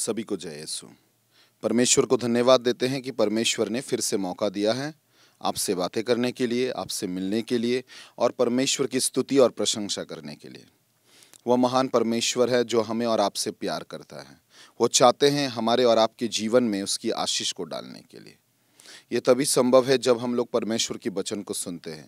सभी को जय यीशु। परमेश्वर को धन्यवाद देते हैं कि परमेश्वर ने फिर से मौका दिया है आपसे बातें करने के लिए, आपसे मिलने के लिए और परमेश्वर की स्तुति और प्रशंसा करने के लिए। वह महान परमेश्वर है जो हमें और आपसे प्यार करता है। वो चाहते हैं हमारे और आपके जीवन में उसकी आशीष को डालने के लिए। ये तभी संभव है जब हम लोग परमेश्वर की वचन को सुनते हैं।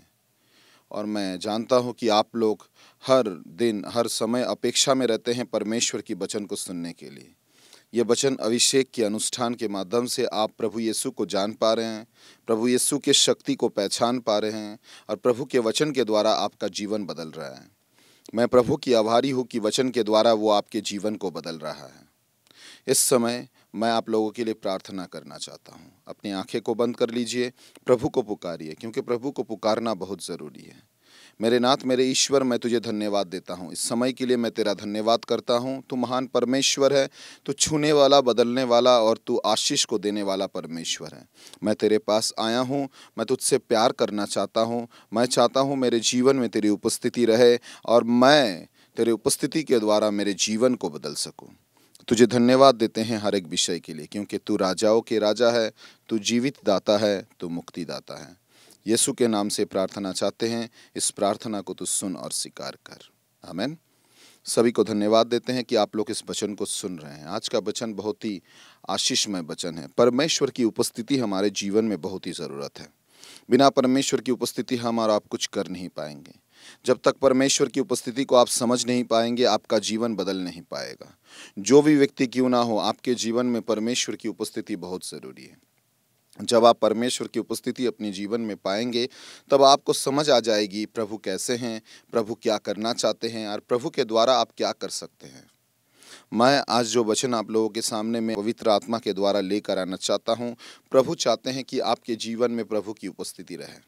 और मैं जानता हूँ कि आप लोग हर दिन हर समय अपेक्षा में रहते हैं परमेश्वर की वचन को सुनने के लिए। ये वचन अभिषेक के अनुष्ठान के माध्यम से आप प्रभु यीशु को जान पा रहे हैं, प्रभु यीशु के शक्ति को पहचान पा रहे हैं और प्रभु के वचन के द्वारा आपका जीवन बदल रहा है। मैं प्रभु की आभारी हूँ कि वचन के द्वारा वो आपके जीवन को बदल रहा है। इस समय मैं आप लोगों के लिए प्रार्थना करना चाहता हूँ। अपनी आंखें को बंद कर लीजिए, प्रभु को पुकारिए, क्योंकि प्रभु को पुकारना बहुत ज़रूरी है। मेरे नाथ, मेरे ईश्वर, मैं तुझे धन्यवाद देता हूँ। इस समय के लिए मैं तेरा धन्यवाद करता हूँ। तू महान परमेश्वर है, तू छूने वाला, बदलने वाला और तू आशीष को देने वाला परमेश्वर है। मैं तेरे पास आया हूँ, मैं तुझसे प्यार करना चाहता हूँ। मैं चाहता हूँ मेरे जीवन में तेरी उपस्थिति रहे और मैं तेरे उपस्थिति के द्वारा मेरे जीवन को बदल सकूँ। तुझे धन्यवाद देते हैं हर एक विषय के लिए, क्योंकि तू राजाओं के राजा है, तू जीवित दाता है, तू मुक्तिदाता है। यीशु के नाम से प्रार्थना चाहते हैं। इस प्रार्थना को तू सुन और स्वीकार कर। आमीन। सभी को धन्यवाद देते हैं कि आप लोग इस वचन को सुन रहे हैं। आज का वचन बहुत ही आशीषमय वचन है। परमेश्वर की उपस्थिति हमारे जीवन में बहुत ही ज़रूरत है। बिना परमेश्वर की उपस्थिति हम और आप कुछ कर नहीं पाएंगे। जब तक परमेश्वर की उपस्थिति को आप समझ नहीं पाएंगे, आपका जीवन बदल नहीं पाएगा। जो भी व्यक्ति क्यों ना हो, आपके जीवन में परमेश्वर की उपस्थिति बहुत ज़रूरी है। जब आप परमेश्वर की उपस्थिति अपने जीवन में पाएंगे, तब आपको समझ आ जाएगी प्रभु कैसे हैं, प्रभु क्या करना चाहते हैं और प्रभु के द्वारा आप क्या कर सकते हैं। मैं आज जो वचन आप लोगों के सामने में पवित्र आत्मा के द्वारा लेकर आना चाहता हूँ, प्रभु चाहते हैं कि आपके जीवन में प्रभु की उपस्थिति रहे।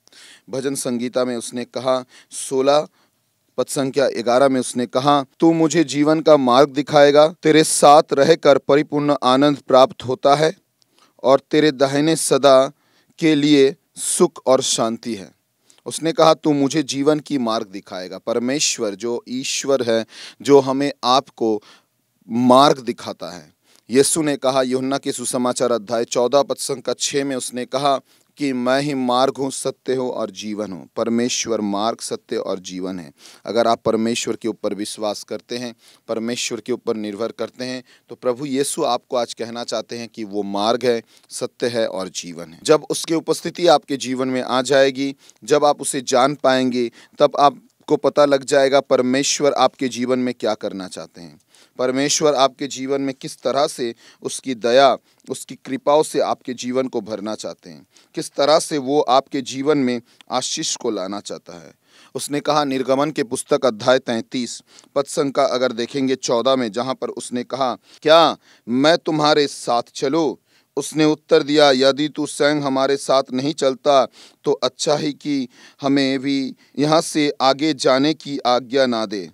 भजन संगीता में उसने कहा, 16 पद संख्या 11 में उसने कहा, तू मुझे जीवन का मार्ग दिखाएगा, तेरे साथ रहकर परिपूर्ण आनंद प्राप्त होता है और तेरे दाहिने सदा के लिए सुख और शांति है। उसने कहा तू मुझे जीवन की मार्ग दिखाएगा। परमेश्वर जो ईश्वर है, जो हमें आपको मार्ग दिखाता है। यीशु ने कहा यूहन्ना के सुसमाचार अध्याय 14 पद संख्या 6 में उसने कहा कि मैं ही मार्ग हूँ, सत्य हूँ और जीवन हूँ। परमेश्वर मार्ग, सत्य और जीवन है। अगर आप परमेश्वर के ऊपर विश्वास करते हैं, परमेश्वर के ऊपर निर्भर करते हैं, तो प्रभु यीशु आपको आज कहना चाहते हैं कि वो मार्ग है, सत्य है और जीवन है। जब उसकी उपस्थिति आपके जीवन में आ जाएगी, जब आप उसे जान पाएंगे, तब आपको पता लग जाएगा परमेश्वर आपके जीवन में क्या करना चाहते हैं। परमेश्वर आपके जीवन में किस तरह से उसकी दया, उसकी कृपाओं से आपके जीवन को भरना चाहते हैं, किस तरह से वो आपके जीवन में आशीष को लाना चाहता है। उसने कहा निर्गमन के पुस्तक अध्याय 33 पद संख्या अगर देखेंगे 14 में, जहाँ पर उसने कहा क्या मैं तुम्हारे साथ चलूं? उसने उत्तर दिया, यदि तू स्वयं हमारे साथ नहीं चलता तो अच्छा ही कि हमें भी यहाँ से आगे जाने की आज्ञा ना दे।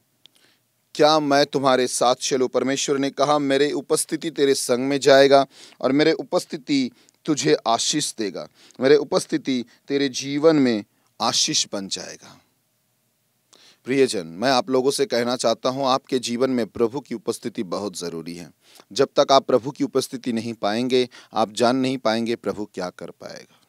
क्या मैं तुम्हारे साथ चलूं? परमेश्वर ने कहा मेरे उपस्थिति तेरे संग में जाएगा और मेरे उपस्थिति तुझे आशीष देगा। मेरे उपस्थिति तेरे जीवन में आशीष बन जाएगा। प्रियजन, मैं आप लोगों से कहना चाहता हूं, आपके जीवन में प्रभु की उपस्थिति बहुत ज़रूरी है। जब तक आप प्रभु की उपस्थिति नहीं पाएंगे, आप जान नहीं पाएंगे प्रभु क्या कर पाएगा।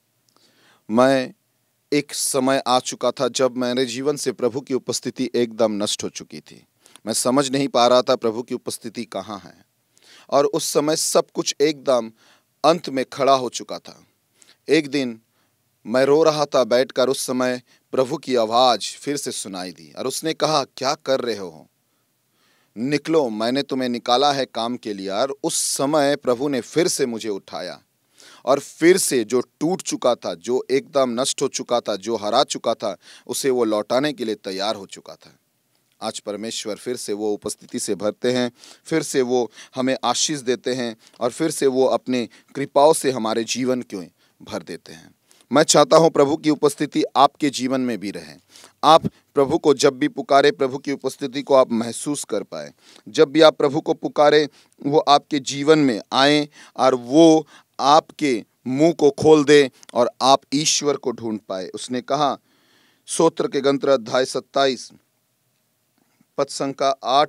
मैं एक समय आ चुका था जब मेरे जीवन से प्रभु की उपस्थिति एकदम नष्ट हो चुकी थी। मैं समझ नहीं पा रहा था प्रभु की उपस्थिति कहाँ है, और उस समय सब कुछ एकदम अंत में खड़ा हो चुका था। एक दिन मैं रो रहा था बैठकर, उस समय प्रभु की आवाज़ फिर से सुनाई दी और उसने कहा क्या कर रहे हो, निकलो, मैंने तुम्हें निकाला है काम के लिए। और उस समय प्रभु ने फिर से मुझे उठाया और फिर से जो टूट चुका था, जो एकदम नष्ट हो चुका था, जो हरा चुका था, उसे वो लौटाने के लिए तैयार हो चुका था। आज परमेश्वर फिर से वो उपस्थिति से भरते हैं, फिर से वो हमें आशीष देते हैं और फिर से वो अपने कृपाओं से हमारे जीवन को भर देते हैं। मैं चाहता हूँ प्रभु की उपस्थिति आपके जीवन में भी रहे। आप प्रभु को जब भी पुकारे, प्रभु की उपस्थिति को आप महसूस कर पाए। जब भी आप प्रभु को पुकारे, वो आपके जीवन में आए और वो आपके मुंह को खोल दे और आप ईश्वर को ढूंढ पाए। उसने कहा स्तोत्र के ग्रंथ अध्याय 27 पद संख्या 8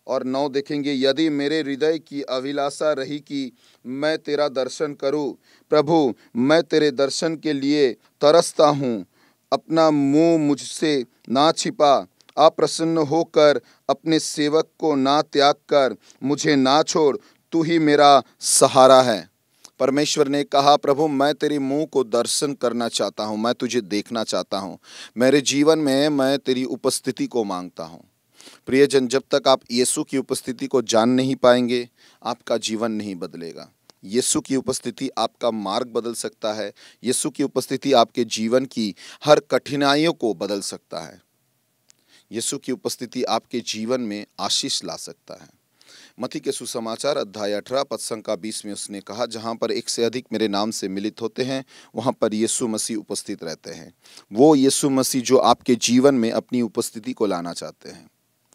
और 9 देखेंगे, यदि मेरे हृदय की अभिलाषा रही कि मैं तेरा दर्शन करूं, प्रभु मैं तेरे दर्शन के लिए तरसता हूँ, अपना मुंह मुझसे ना छिपा, अप्रसन्न होकर अपने सेवक को ना त्याग कर, मुझे ना छोड़, तू ही मेरा सहारा है। परमेश्वर ने कहा, प्रभु मैं तेरे मुंह को दर्शन करना चाहता हूँ, मैं तुझे देखना चाहता हूँ, मेरे जीवन में मैं तेरी उपस्थिति को मांगता हूँ। प्रियजन, जब तक आप यीशु की उपस्थिति को जान नहीं पाएंगे, आपका जीवन नहीं बदलेगा। यीशु की उपस्थिति आपका मार्ग बदल सकता है। यीशु की उपस्थिति आपके जीवन की हर कठिनाइयों को बदल सकता है। यीशु की उपस्थिति आपके जीवन में आशीष ला सकता है। मत्ती के सुसमाचार अध्याय 18 पद संख्या 20 में उसने कहा, जहाँ पर एक से अधिक मेरे नाम से मिलित होते हैं, वहाँ पर यीशु मसीह उपस्थित रहते हैं। वो यीशु मसीह जो आपके जीवन में अपनी उपस्थिति को लाना चाहते हैं।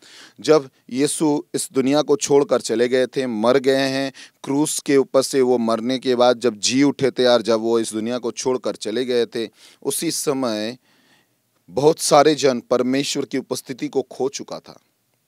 जब यीशु इस दुनिया को छोड़कर चले गए थे, मर गए हैं, क्रूस के ऊपर से वो मरने के बाद जब जी उठे थे और जब वो इस दुनिया को छोड़कर चले गए थे, उसी समय बहुत सारे जन परमेश्वर की उपस्थिति को खो चुका था।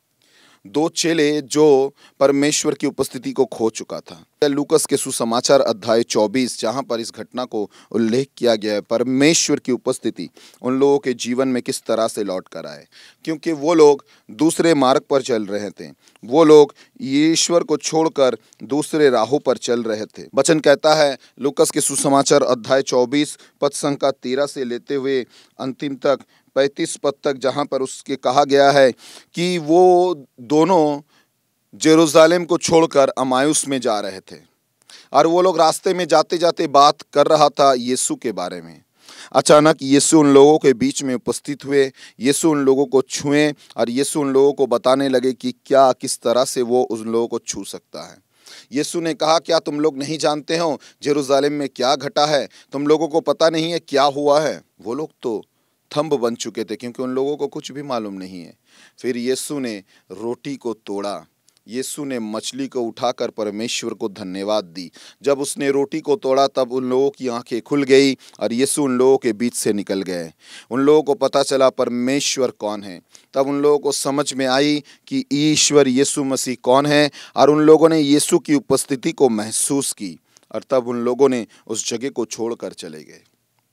2 चेले जो परमेश्वर की उपस्थिति को खो चुका था। लूकस के सुसमाचार अध्याय 24 जहाँ पर इस घटना को उल्लेख किया गया है, परमेश्वर की उपस्थिति उन लोगों के जीवन में किस तरह से लौट कर आए, क्योंकि वो लोग दूसरे मार्ग पर चल रहे थे। वो लोग ईश्वर को छोड़कर दूसरे राहों पर चल रहे थे। वचन कहता है लूकस के सुसमाचार अध्याय 24 पद संख्या 13 से लेते हुए अंतिम तक 35 पद तक, जहाँ पर उसके कहा गया है कि वो दोनों जेरूशलेम को छोड़कर अमायुस में जा रहे थे और वो लोग रास्ते में जाते जाते बात कर रहा था यीशु के बारे में। अचानक यीशु उन लोगों के बीच में उपस्थित हुए, यीशु उन लोगों को छुए और यीशु उन लोगों को बताने लगे कि क्या किस तरह से वो उन लोगों को छू सकता है। यीशु ने कहा, क्या तुम लोग नहीं जानते हो जेरूशलेम में क्या घटा है? तुम लोगों को पता नहीं है क्या हुआ है? वो लोग तो थंब बन चुके थे क्योंकि उन लोगों को कुछ भी मालूम नहीं है। फिर यीशु ने रोटी को तोड़ा, यीशु ने मछली को उठाकर परमेश्वर को धन्यवाद दी। जब उसने रोटी को तोड़ा तब उन लोगों की आंखें खुल गई और यीशु उन लोगों के बीच से निकल गए। उन लोगों को पता चला परमेश्वर कौन है। तब उन लोगों को समझ में आई कि ईश्वर यीशु मसीह कौन है और उन लोगों ने यीशु की उपस्थिति को महसूस की और तब उन लोगों ने उस जगह को छोड़कर चले गए।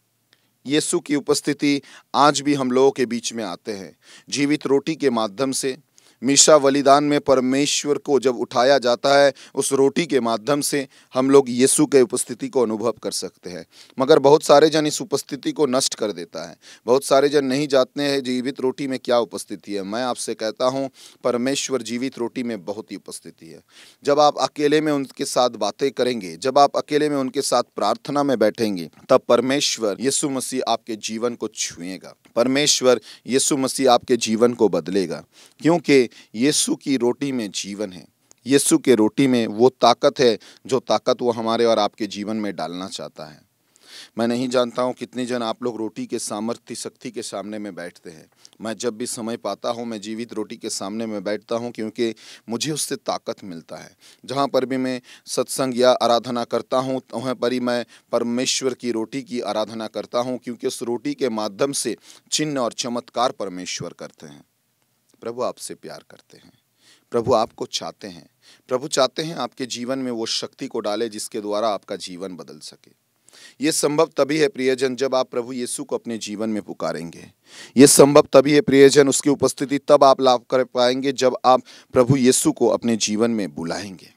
यीशु की उपस्थिति आज भी हम लोगों के बीच में आते हैं। जीवित रोटी के माध्यम से, मीशा बलिदान में परमेश्वर को जब उठाया जाता है, उस रोटी के माध्यम से हम लोग यीशु के उपस्थिति को अनुभव कर सकते हैं। मगर बहुत सारे जन इस उपस्थिति को नष्ट कर देता है। बहुत सारे जन नहीं जानते हैं जीवित रोटी में क्या उपस्थिति है। मैं आपसे कहता हूँ, परमेश्वर जीवित रोटी में बहुत ही उपस्थिति है। जब आप अकेले में उनके साथ बातें करेंगे, जब आप अकेले में उनके साथ प्रार्थना में बैठेंगे, तब परमेश्वर यीशु मसीह आपके जीवन को छुएगा। परमेश्वर यीशु मसीह आपके जीवन को बदलेगा, क्योंकि यीशु की रोटी में जीवन है। यीशु के रोटी में वो ताकत है जो ताकत वो हमारे और आपके जीवन में डालना चाहता है। मैं नहीं जानता हूँ कितने जन आप लोग रोटी के सामर्थ्य शक्ति के सामने में बैठते हैं। मैं जब भी समय पाता हूँ मैं जीवित रोटी के सामने में बैठता हूँ, क्योंकि मुझे उससे ताकत मिलता है। जहाँ पर भी मैं सत्संग या आराधना करता हूँ वहाँ पर ही मैं परमेश्वर की रोटी की आराधना करता हूँ, क्योंकि उस रोटी के माध्यम से चिन्ह और चमत्कार परमेश्वर करते हैं। प्रभु आपसे प्यार करते हैं, प्रभु आपको चाहते हैं, प्रभु चाहते हैं आपके जीवन में वो शक्ति को डाले जिसके द्वारा आपका जीवन बदल सके। ये संभव तभी है प्रियजन जब आप प्रभु यीशु को अपने जीवन में पुकारेंगे। ये संभव तभी है प्रियजन, उसकी उपस्थिति तब आप लाभ कर पाएंगे जब आप प्रभु यीशु को अपने जीवन में बुलाएंगे।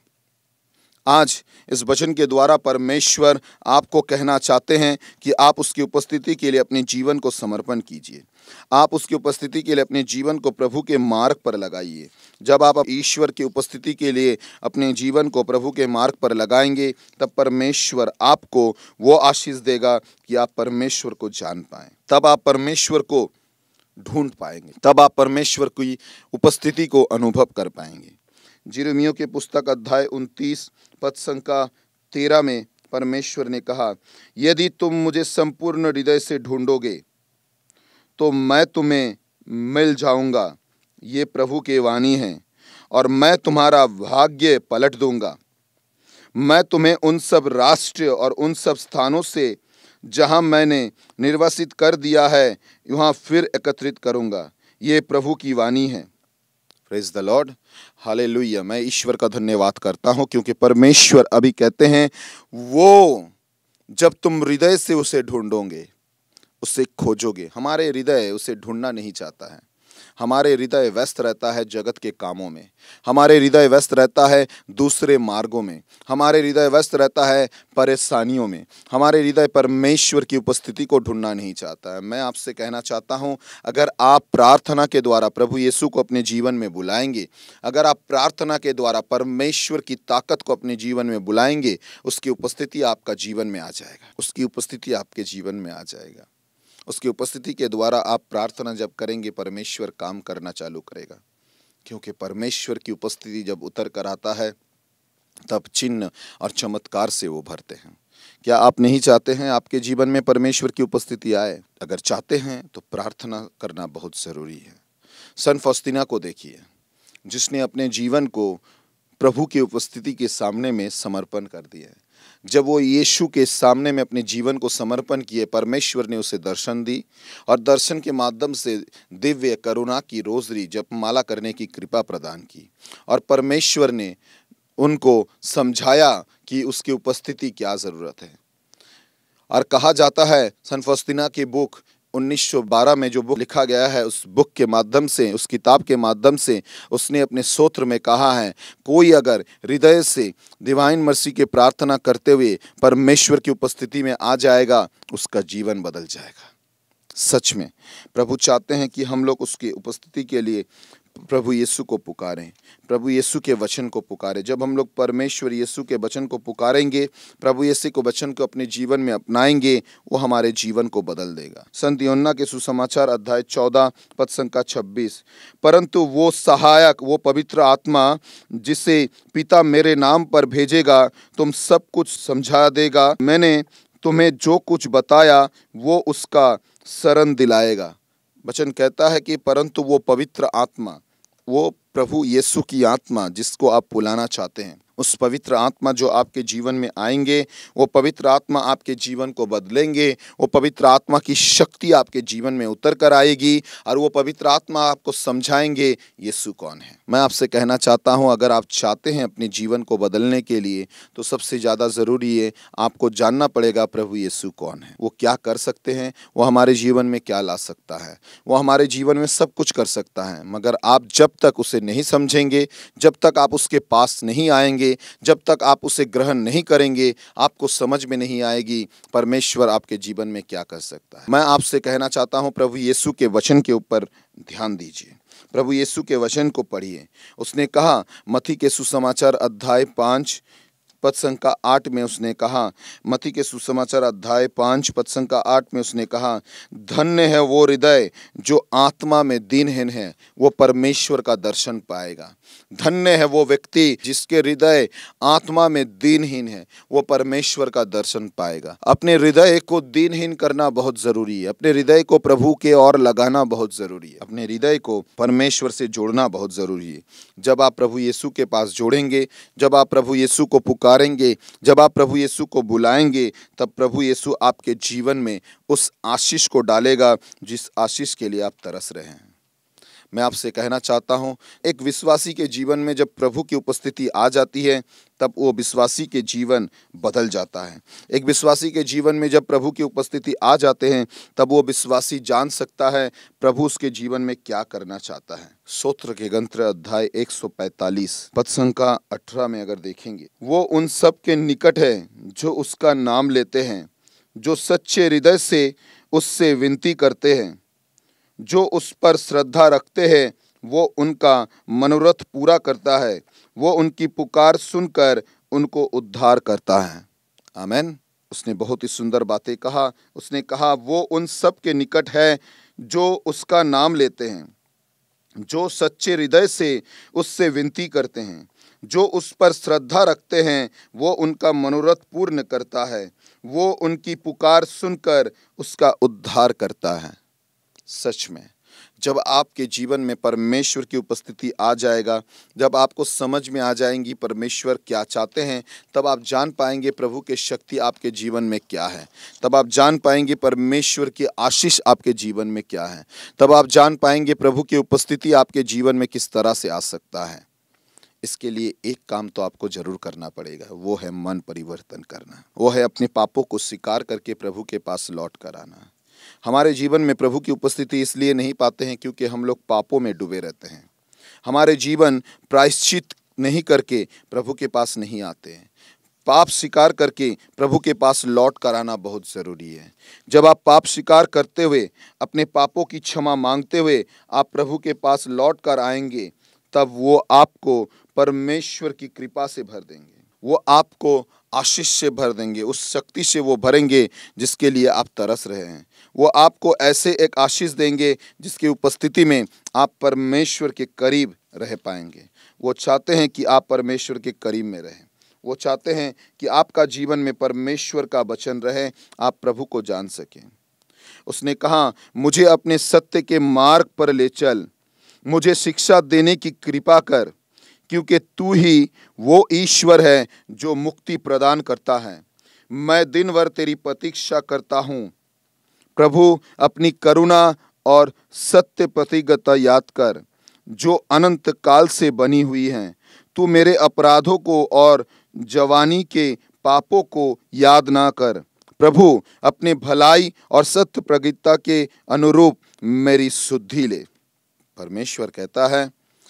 आज इस वचन के द्वारा परमेश्वर आपको कहना चाहते हैं कि आप उसकी उपस्थिति के लिए अपने जीवन को समर्पण कीजिए। आप उसकी उपस्थिति के लिए अपने जीवन को प्रभु के मार्ग पर लगाइए। जब आप ईश्वर की उपस्थिति के लिए अपने जीवन को प्रभु के मार्ग पर लगाएंगे, तब परमेश्वर आपको वो आशीष देगा कि आप परमेश्वर को जान पाएं। तब आप परमेश्वर को ढूंढ पाएंगे, तब आप परमेश्वर की उपस्थिति को अनुभव कर पाएंगे। यिर्मयाह के पुस्तक अध्याय 29 पद संख्या 13 में परमेश्वर ने कहा, यदि तुम मुझे संपूर्ण हृदय से ढूंढोगे तो मैं तुम्हें मिल जाऊंगा। ये प्रभु की वाणी है, और मैं तुम्हारा भाग्य पलट दूंगा। मैं तुम्हें उन सब राष्ट्र और उन सब स्थानों से जहां मैंने निर्वासित कर दिया है वहां फिर एकत्रित करूंगा। ये प्रभु की वाणी है। Praise the Lord, hallelujah. मैं ईश्वर का धन्यवाद करता हूँ क्योंकि परमेश्वर अभी कहते हैं वो जब तुम हृदय से उसे ढूंढोगे, उसे खोजोगे। हमारे हृदय उसे ढूंढना नहीं चाहता है। हमारे हृदय व्यस्त रहता है जगत के कामों में, हमारे हृदय व्यस्त रहता है दूसरे मार्गों में, हमारे हृदय व्यस्त रहता है परेशानियों में, हमारे हृदय परमेश्वर की उपस्थिति को ढूंढना नहीं चाहता है। मैं आपसे कहना चाहता हूं, अगर आप प्रार्थना के द्वारा प्रभु यीशु को अपने जीवन में बुलाएंगे, अगर आप प्रार्थना के द्वारा परमेश्वर की ताकत को अपने जीवन में बुलाएंगे, उसकी उपस्थिति आपका जीवन में आ जाएगा, उसकी उपस्थिति आपके जीवन में आ जाएगा। उसकी उपस्थिति के द्वारा आप प्रार्थना जब करेंगे, परमेश्वर काम करना चालू करेगा, क्योंकि परमेश्वर की उपस्थिति जब उतर कर आता है तब चिन्ह और चमत्कार से वो भरते हैं। क्या आप नहीं चाहते हैं आपके जीवन में परमेश्वर की उपस्थिति आए? अगर चाहते हैं तो प्रार्थना करना बहुत ज़रूरी है। संत फौस्तीना को देखिए, जिसने अपने जीवन को प्रभु की उपस्थिति के सामने में समर्पण कर दिया। जब वो यीशु के सामने में अपने जीवन को समर्पण किए, परमेश्वर ने उसे दर्शन दी और दर्शन के माध्यम से दिव्य करुणा की रोजरी जपमाला करने की कृपा प्रदान की और परमेश्वर ने उनको समझाया कि उसकी उपस्थिति क्या ज़रूरत है। और कहा जाता है संत फौस्तीना की बुक 1912 में जो बुक लिखा गया है, उस बुक के माध्यम से, उस किताब के माध्यम से उसने अपने स्तोत्र में कहा है, कोई अगर हृदय से डिवाइन मर्सी की प्रार्थना करते हुए परमेश्वर की उपस्थिति में आ जाएगा, उसका जीवन बदल जाएगा। सच में प्रभु चाहते हैं कि हम लोग उसकी उपस्थिति के लिए प्रभु यीशु को पुकारें, प्रभु यीशु के वचन को पुकारें। जब हम लोग परमेश्वर यीशु के वचन को पुकारेंगे, प्रभु यीशु के वचन को अपने जीवन में अपनाएंगे, वो हमारे जीवन को बदल देगा। संत यूहन्ना के सुसमाचार अध्याय 14 पद संख्या 26, परंतु वो सहायक, वो पवित्र आत्मा जिसे पिता मेरे नाम पर भेजेगा, तुम सब कुछ समझा देगा, मैंने तुम्हें जो कुछ बताया वो उसका शरण दिलाएगा। वचन कहता है कि परंतु वो पवित्र आत्मा, वो प्रभु यीशु की आत्मा जिसको आप बुलाना चाहते हैं, उस पवित्र आत्मा जो आपके जीवन में आएंगे, वो पवित्र आत्मा आपके जीवन को बदलेंगे, वो पवित्र आत्मा की शक्ति आपके जीवन में उतर कर आएगी और वो पवित्र आत्मा आपको समझाएंगे यीशु कौन है। मैं आपसे कहना चाहता हूं, अगर आप चाहते हैं अपने जीवन को बदलने के लिए, तो सबसे ज़्यादा ज़रूरी है आपको जानना पड़ेगा प्रभु यीशु कौन है, वो क्या कर सकते हैं, वो हमारे जीवन में क्या ला सकता है। वो हमारे जीवन में सब कुछ कर सकता है, मगर आप जब तक उसे नहीं समझेंगे, जब तक आप उसके पास नहीं आएंगे, जब तक आप उसे ग्रहण नहीं करेंगे, आपको समझ में नहीं आएगी परमेश्वर आपके जीवन में क्या कर सकता है। मैं आपसे कहना चाहता हूं, प्रभु यीशु के वचन के ऊपर ध्यान दीजिए, प्रभु यीशु के वचन को पढ़िए। उसने कहा मत्ती के सुसमाचार अध्याय 5 पद संख्या 8 में उसने कहा, मत्ती के सुसमाचार अध्याय 5 पद संख्या 8 में उसने कहा, धन्य है वो हृदय जो आत्मा में दीनहीन है, वो परमेश्वर का दर्शन पाएगा। धन्य है वो व्यक्ति जिसके हृदय आत्मा में दीनहीन है, वो परमेश्वर का दर्शन पाएगा। अपने हृदय को दीनहीन करना बहुत जरूरी है, अपने हृदय को प्रभु के ओर लगाना बहुत जरूरी है, अपने हृदय को परमेश्वर से जोड़ना बहुत जरूरी है। जब आप प्रभु यीशु के पास जोड़ेंगे, जब आप प्रभु यीशु को पुकारेंगे, जब आप प्रभु यीशु को बुलाएंगे, तब प्रभु यीशु आपके जीवन में उस आशीष को डालेगा जिस आशीष के लिए आप तरस रहे हैं। मैं आपसे कहना चाहता हूं, एक विश्वासी के जीवन में जब प्रभु की उपस्थिति आ जाती है, तब वो विश्वासी के जीवन बदल जाता है। एक विश्वासी के जीवन में जब प्रभु की उपस्थिति आ जाते हैं, तब वो विश्वासी जान सकता है प्रभु उसके जीवन में क्या करना चाहता है। स्तोत्र के ग्रंथ अध्याय 145 पद संख्या 18 में अगर देखेंगे, वो उन सब के निकट है जो उसका नाम लेते हैं, जो सच्चे हृदय से उससे विनती करते हैं, जो उस पर श्रद्धा रखते हैं, वो उनका मनोरथ पूरा करता है, वो उनकी पुकार सुनकर उनको उद्धार करता है। आमीन। उसने बहुत ही सुंदर बातें कहा। उसने कहा वो उन सब के निकट है जो उसका नाम लेते हैं, जो सच्चे हृदय से उससे विनती करते हैं, जो उस पर श्रद्धा रखते हैं, वो उनका मनोरथ पूर्ण करता है, वो उनकी पुकार सुनकर उसका उद्धार करता है। सच में जब आपके जीवन में परमेश्वर की उपस्थिति आ जाएगा, जब आपको समझ में आ जाएंगी परमेश्वर क्या चाहते हैं, तब आप जान पाएंगे प्रभु की शक्ति आपके जीवन में क्या है। तब आप जान पाएंगे परमेश्वर की आशीष आपके जीवन में क्या है। तब आप जान पाएंगे प्रभु की उपस्थिति आपके जीवन में किस तरह से आ सकता है। इसके लिए एक काम तो आपको जरूर करना पड़ेगा, वो है मन परिवर्तन करना, वो है अपने पापों को स्वीकार करके प्रभु के पास लौट कर आना। हमारे जीवन में प्रभु की उपस्थिति इसलिए नहीं पाते हैं क्योंकि हम लोग पापों में डूबे रहते हैं। हमारे जीवन प्रायश्चित नहीं करके प्रभु के पास नहीं आते हैं। पाप स्वीकार करके प्रभु के पास लौट कर आना बहुत ज़रूरी है। जब आप पाप स्वीकार करते हुए, अपने पापों की क्षमा मांगते हुए आप प्रभु के पास लौट कर आएंगे, तब वो आपको परमेश्वर की कृपा से भर देंगे, वो आपको आशीष से भर देंगे, उस शक्ति से वो भरेंगे जिसके लिए आप तरस रहे हैं। वो आपको ऐसे एक आशीष देंगे जिसकी उपस्थिति में आप परमेश्वर के करीब रह पाएंगे। वो चाहते हैं कि आप परमेश्वर के करीब में रहें। वो चाहते हैं कि आपका जीवन में परमेश्वर का वचन रहे, आप प्रभु को जान सकें। उसने कहा, मुझे अपने सत्य के मार्ग पर ले चल, मुझे शिक्षा देने की कृपा कर, क्योंकि तू ही वो ईश्वर है जो मुक्ति प्रदान करता है। मैं दिन भर तेरी प्रतीक्षा करता हूँ। प्रभु, अपनी करुणा और सत्य प्रतिज्ञा याद कर जो अनंत काल से बनी हुई हैं। तू मेरे अपराधों को और जवानी के पापों को याद ना कर। प्रभु, अपने भलाई और सत्य प्रतिज्ञा के अनुरूप मेरी शुद्धि ले। परमेश्वर कहता है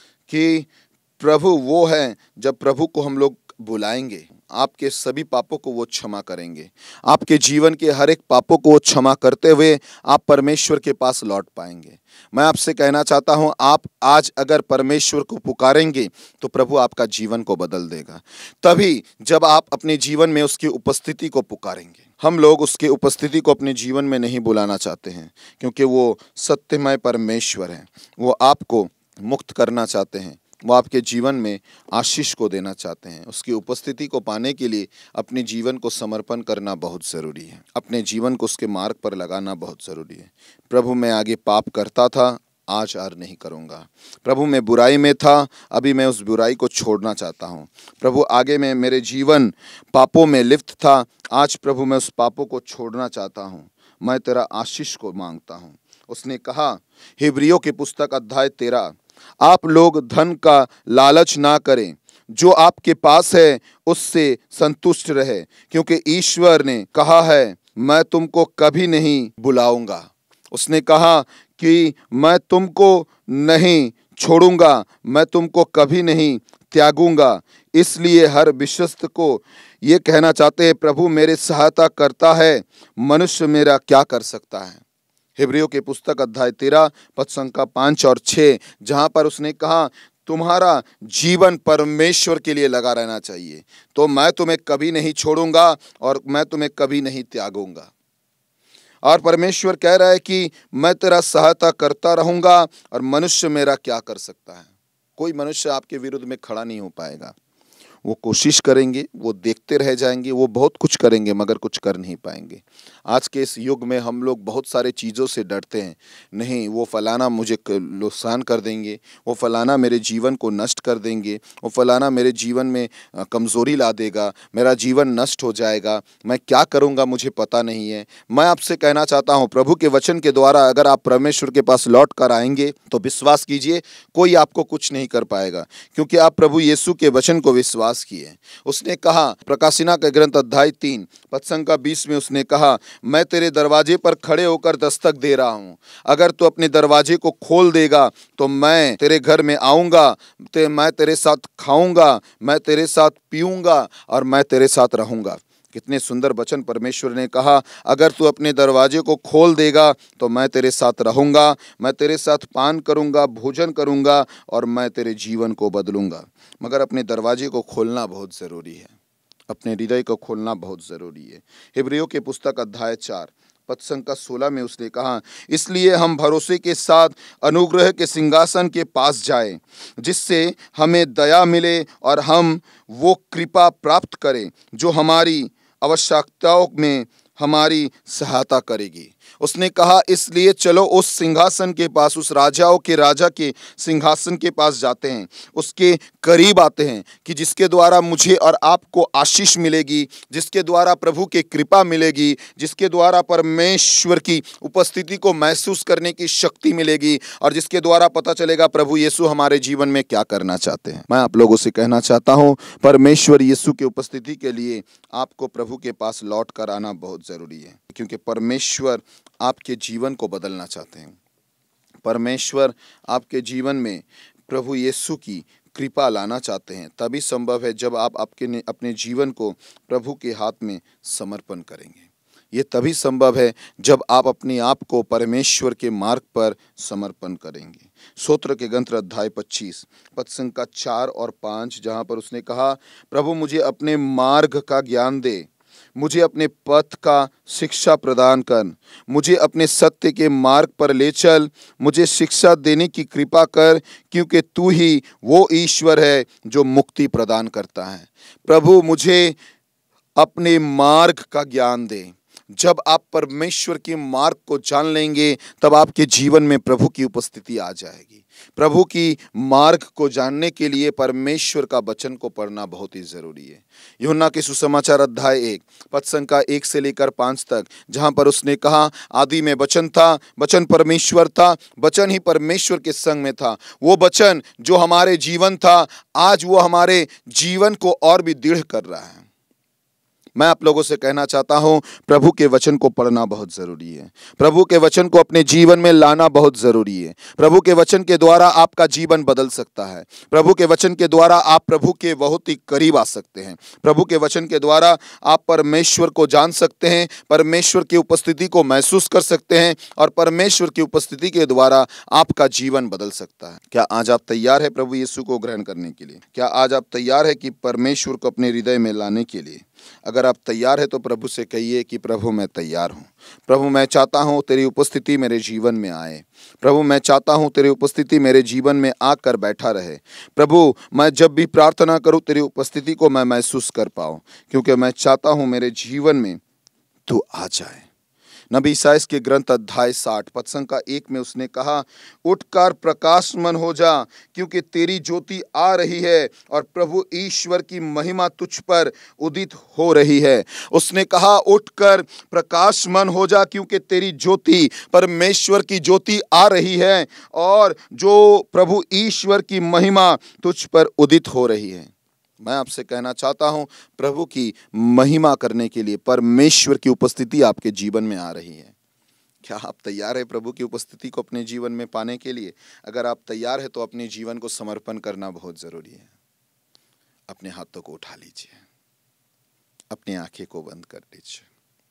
कि प्रभु वो है, जब प्रभु को हम लोग बुलाएंगे, आपके सभी पापों को वो क्षमा करेंगे। आपके जीवन के हर एक पापों को वो क्षमा करते हुए आप परमेश्वर के पास लौट पाएंगे। मैं आपसे कहना चाहता हूँ, आप आज अगर परमेश्वर को पुकारेंगे तो प्रभु आपका जीवन को बदल देगा। तभी जब आप अपने जीवन में उसकी उपस्थिति को पुकारेंगे। हम लोग उसकी उपस्थिति को अपने जीवन में नहीं बुलाना चाहते हैं क्योंकि वो सत्यमय परमेश्वर है। वो आपको मुक्त करना चाहते हैं, वो आपके जीवन में आशीष को देना चाहते हैं। उसकी उपस्थिति को पाने के लिए अपने जीवन को समर्पण करना बहुत ज़रूरी है। अपने जीवन को उसके मार्ग पर लगाना बहुत ज़रूरी है। प्रभु, मैं आगे पाप करता था, आज और नहीं करूँगा। प्रभु, मैं बुराई में था, अभी मैं उस बुराई को छोड़ना चाहता हूँ। प्रभु, आगे में मेरे जीवन पापों में लिप्त था, आज प्रभु मैं उस पापों को छोड़ना चाहता हूँ। मैं तेरा आशीष को मांगता हूँ। उसने कहा, हिब्रियों की पुस्तक अध्याय 13, आप लोग धन का लालच ना करें, जो आपके पास है उससे संतुष्ट रहे, क्योंकि ईश्वर ने कहा है, मैं तुमको कभी नहीं बुलाऊंगा। उसने कहा कि मैं तुमको नहीं छोड़ूंगा, मैं तुमको कभी नहीं त्यागूंगा। इसलिए हर विश्वस्त को ये कहना चाहते हैं, प्रभु मेरे सहायता करता है, मनुष्य मेरा क्या कर सकता है। हिब्रियों के पुस्तक अध्याय 13 पद संख्या 5 और 6, जहां पर उसने कहा, तुम्हारा जीवन परमेश्वर के लिए लगा रहना चाहिए, तो मैं तुम्हें कभी नहीं छोड़ूंगा और मैं तुम्हें कभी नहीं त्यागूंगा। और परमेश्वर कह रहा है कि मैं तेरा सहायता करता रहूंगा और मनुष्य मेरा क्या कर सकता है। कोई मनुष्य आपके विरुद्ध में खड़ा नहीं हो पाएगा। वो कोशिश करेंगे, वो देखते रह जाएंगे, वो बहुत कुछ करेंगे मगर कुछ कर नहीं पाएंगे। आज के इस युग में हम लोग बहुत सारे चीज़ों से डरते हैं। नहीं, वो फलाना मुझे नुकसान कर देंगे, वो फलाना मेरे जीवन को नष्ट कर देंगे, वो फलाना मेरे जीवन में कमज़ोरी ला देगा, मेरा जीवन नष्ट हो जाएगा, मैं क्या करूँगा मुझे पता नहीं है। मैं आपसे कहना चाहता हूँ, प्रभु के वचन के द्वारा अगर आप परमेश्वर के पास लौट कर आएंगे तो विश्वास कीजिए, कोई आपको कुछ नहीं कर पाएगा, क्योंकि आप प्रभु यीशु के वचन को विश्वास किए। उसने कहा, प्रकाशिना का ग्रंथ अध्याय 3 पद संख्या 20 में उसने कहा, मैं तेरे दरवाजे पर खड़े होकर दस्तक दे रहा हूं, अगर तू अपने दरवाजे को खोल देगा तो मैं तेरे घर में आऊंगा, मैं तेरे साथ खाऊंगा, मैं तेरे साथ पीऊंगा और मैं तेरे साथ रहूंगा। कितने सुंदर वचन परमेश्वर ने कहा, अगर तू अपने दरवाजे को खोल देगा तो मैं तेरे साथ रहूंगा, मैं तेरे साथ पान करूंगा, भोजन करूंगा और मैं तेरे जीवन को बदलूंगा। मगर अपने दरवाजे को खोलना बहुत ज़रूरी है, अपने हृदय को खोलना बहुत ज़रूरी है। हिब्रियों के पुस्तक अध्याय 4 पद संख्या 16 में उसने कहा, इसलिए हम भरोसे के साथ अनुग्रह के सिंहासन के पास जाएं, जिससे हमें दया मिले और हम वो कृपा प्राप्त करें जो हमारी आवश्यकताओं में हमारी सहायता करेगी। उसने कहा इसलिए चलो उस सिंहासन के पास, उस राजाओं के राजा के सिंहासन के पास जाते हैं, उसके करीब आते हैं कि जिसके द्वारा मुझे और आपको आशीष मिलेगी, जिसके द्वारा प्रभु की कृपा मिलेगी, जिसके द्वारा परमेश्वर की उपस्थिति को महसूस करने की शक्ति मिलेगी और जिसके द्वारा पता चलेगा प्रभु यीशु हमारे जीवन में क्या करना चाहते हैं। मैं आप लोगों से कहना चाहता हूं, परमेश्वर यीशु की उपस्थिति के लिए आपको प्रभु के पास लौट कर आना बहुत जरूरी है, क्योंकि परमेश्वर आपके जीवन को बदलना चाहते हैं। परमेश्वर आपके जीवन में प्रभु यीशु की कृपा लाना चाहते हैं। तभी संभव है जब आप अपने जीवन को प्रभु के हाथ में समर्पण करेंगे। ये तभी संभव है जब आप अपने आप को परमेश्वर के मार्ग पर समर्पण करेंगे। स्तोत्र के ग्रंथ अध्याय 25 पद संख्या 4 और 5, जहाँ पर उसने कहा, प्रभु मुझे अपने मार्ग का ज्ञान दे, मुझे अपने पथ का शिक्षा प्रदान कर, मुझे अपने सत्य के मार्ग पर ले चल, मुझे शिक्षा देने की कृपा कर, क्योंकि तू ही वो ईश्वर है जो मुक्ति प्रदान करता है। प्रभु मुझे अपने मार्ग का ज्ञान दे। जब आप परमेश्वर के मार्ग को जान लेंगे तब आपके जीवन में प्रभु की उपस्थिति आ जाएगी। प्रभु की मार्ग को जानने के लिए परमेश्वर का वचन को पढ़ना बहुत ही जरूरी है। यूहन्ना के सुसमाचार अध्याय 1 पद संख्या 1 से लेकर 5 तक, जहां पर उसने कहा, आदि में वचन था, वचन परमेश्वर था, वचन ही परमेश्वर के संग में था। वो वचन जो हमारे जीवन था, आज वो हमारे जीवन को और भी दृढ़ कर रहा है। मैं आप लोगों से कहना चाहता हूं, प्रभु के वचन को पढ़ना बहुत जरूरी है। प्रभु के वचन को अपने जीवन में लाना बहुत जरूरी है। प्रभु के वचन के द्वारा आपका जीवन बदल सकता है। प्रभु के वचन के द्वारा आप प्रभु के बहुत ही करीब आ सकते हैं। प्रभु के वचन के द्वारा आप परमेश्वर को जान सकते हैं, परमेश्वर की उपस्थिति को महसूस कर सकते हैं और परमेश्वर की उपस्थिति के द्वारा आपका जीवन बदल सकता है। क्या आज आप तैयार है प्रभु यीशु को ग्रहण करने के लिए? क्या आज आप तैयार है कि परमेश्वर को अपने हृदय में लाने के लिए? अगर आप तैयार है तो प्रभु से कहिए कि प्रभु मैं तैयार हूँ। प्रभु मैं चाहता हूँ तेरी उपस्थिति मेरे जीवन में आए। प्रभु मैं चाहता हूँ तेरी उपस्थिति मेरे जीवन में आकर बैठा रहे। प्रभु मैं जब भी प्रार्थना करूँ तेरी उपस्थिति को मैं महसूस कर पाऊँ, क्योंकि मैं चाहता हूँ मेरे जीवन में तू आ जाए। नबी ईसाइयाह के ग्रंथ अध्याय 60 पद संख्या 1 में उसने कहा, उठकर प्रकाशमान हो जा, क्योंकि तेरी ज्योति आ रही है और प्रभु ईश्वर की महिमा तुझ पर उदित हो रही है। उसने कहा उठकर प्रकाशमान हो जा, क्योंकि तेरी ज्योति, परमेश्वर की ज्योति आ रही है और जो प्रभु ईश्वर की महिमा तुझ पर उदित हो रही है। मैं आपसे कहना चाहता हूं, प्रभु की महिमा करने के लिए परमेश्वर की उपस्थिति आपके जीवन में आ रही है। क्या आप तैयार है प्रभु की उपस्थिति को अपने जीवन में पाने के लिए? अगर आप तैयार है तो अपने जीवन को समर्पण करना बहुत जरूरी है। अपने हाथों को उठा लीजिए, अपनी आंखें को बंद कर लीजिए,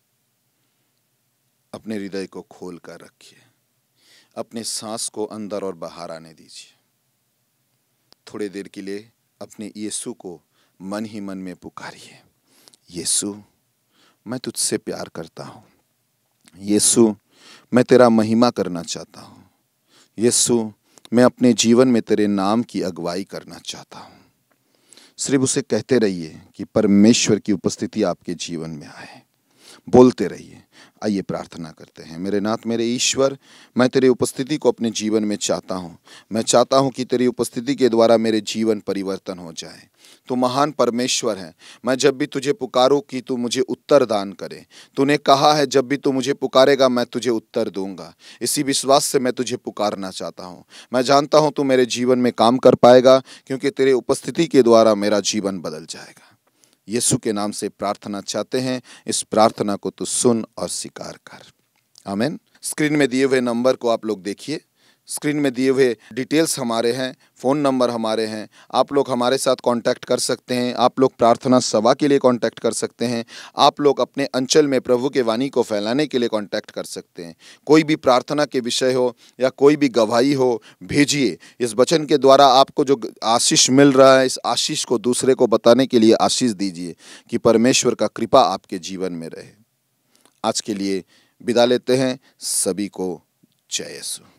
अपने हृदय को खोल कर रखिए, अपने सांस को अंदर और बाहर आने दीजिए। थोड़ी देर के लिए अपने यीशु को मन ही मन में पुकारिए, यीशु मैं तुझसे प्यार करता हूँ, यीशु मैं तेरा महिमा करना चाहता हूँ, यीशु मैं अपने जीवन में तेरे नाम की अगुवाई करना चाहता हूँ। सिर्फ उसे कहते रहिए कि परमेश्वर की उपस्थिति आपके जीवन में आए, बोलते रहिए। आइए प्रार्थना करते हैं। मेरे नाथ मेरे ईश्वर, मैं तेरी उपस्थिति को अपने जीवन में चाहता हूँ। मैं चाहता हूँ कि तेरी उपस्थिति के द्वारा मेरे जीवन परिवर्तन हो जाए। तू महान परमेश्वर है। मैं जब भी तुझे पुकारूं कि तू मुझे उत्तर दान करे। तूने कहा है जब भी तू मुझे पुकारेगा मैं तुझे उत्तर दूंगा। इसी विश्वास से मैं तुझे पुकारना चाहता हूँ। मैं जानता हूँ तू मेरे जीवन में काम कर पाएगा, क्योंकि तेरे उपस्थिति के द्वारा मेरा जीवन बदल जाएगा। यीशु के नाम से प्रार्थना चाहते हैं। इस प्रार्थना को तू सुन और स्वीकार कर। आमीन। स्क्रीन में दिए हुए नंबर को आप लोग देखिए। स्क्रीन में दिए हुए डिटेल्स हमारे हैं, फ़ोन नंबर हमारे हैं। आप लोग हमारे साथ कांटेक्ट कर सकते हैं। आप लोग प्रार्थना सभा के लिए कांटेक्ट कर सकते हैं। आप लोग अपने अंचल में प्रभु के वाणी को फैलाने के लिए कांटेक्ट कर सकते हैं। कोई भी प्रार्थना के विषय हो या कोई भी गवाही हो, भेजिए। इस वचन के द्वारा आपको जो आशीष मिल रहा है, इस आशीष को दूसरे को बताने के लिए आशीष दीजिए कि परमेश्वर का कृपा आपके जीवन में रहे। आज के लिए विदा लेते हैं। सभी को जय यीशु।